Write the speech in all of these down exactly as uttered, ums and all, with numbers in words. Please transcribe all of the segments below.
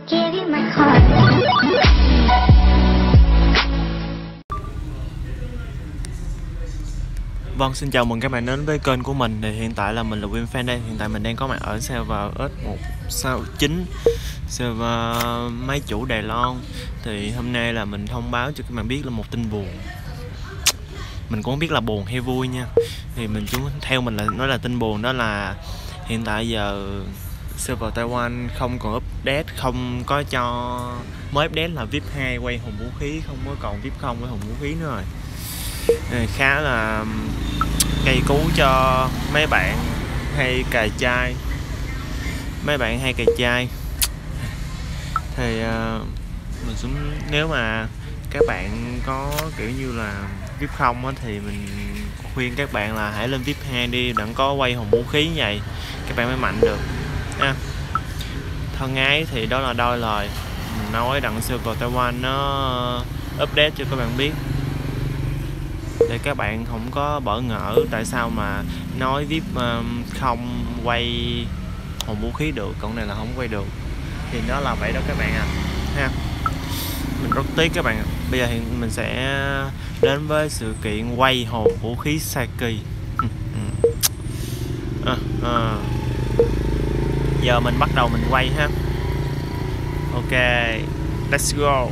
give you my heart. Vâng, xin chào mừng các bạn đến với kênh của mình. Thì hiện tại là mình là Winfan đây. Hiện tại mình đang có mặt ở server S một sáu chín, server máy chủ Đài Loan. Thì hôm nay là mình thông báo cho các bạn biết là một tin buồn. Mình cũng không biết là buồn hay vui nha. Thì mình chúng theo mình là nói là tin buồn, đó là hiện tại giờ server Taiwan không còn update, không có cho mới update là vê i pê hai quay hùng vũ khí, không có còn vê i pê không với hùng vũ khí nữa rồi. Này khá là cây cú cho mấy bạn hay cài chai mấy bạn hay cài chai thì uh, mình xuống, nếu mà các bạn có kiểu như là vê i pê không á, thì mình khuyên các bạn là hãy lên vê i pê hai đi, đặng có quay hùng vũ khí như vậy các bạn mới mạnh được ha. Thân ái thì đó là đôi lời mình nói đặng server Taiwan nó update cho các bạn biết, để các bạn không có bỡ ngỡ tại sao mà nói vê i pê không quay hồn vũ khí được, còn này là không quay được. Thì đó là vậy đó các bạn à ha. Mình rất tiếc các bạn. Bây giờ hiện mình sẽ đến với sự kiện quay hồn vũ khí Saki. à, à. Giờ mình bắt đầu mình quay ha. Ok, let's go.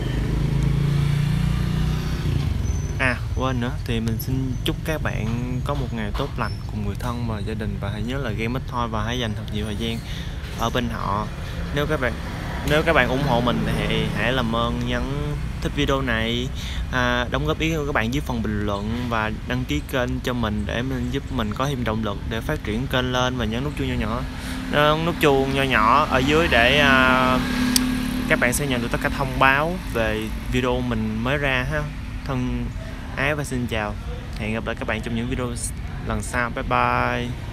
À quên nữa, thì mình xin chúc các bạn có một ngày tốt lành cùng người thân và gia đình, và hãy nhớ là game ít thôi và hãy dành thật nhiều thời gian ở bên họ. Nếu các bạn nếu các bạn ủng hộ mình thì hãy làm ơn nhấn thích video này, à, đóng góp ý của các bạn dưới phần bình luận và đăng ký kênh cho mình để mình giúp mình có thêm động lực để phát triển kênh lên, và nhấn nút chuông nhỏ nhỏ nút chuông nhỏ nhỏ ở dưới để à, các bạn sẽ nhận được tất cả thông báo về video mình mới ra ha. Thân ái và xin chào, hẹn gặp lại các bạn trong những video lần sau. Bye bye.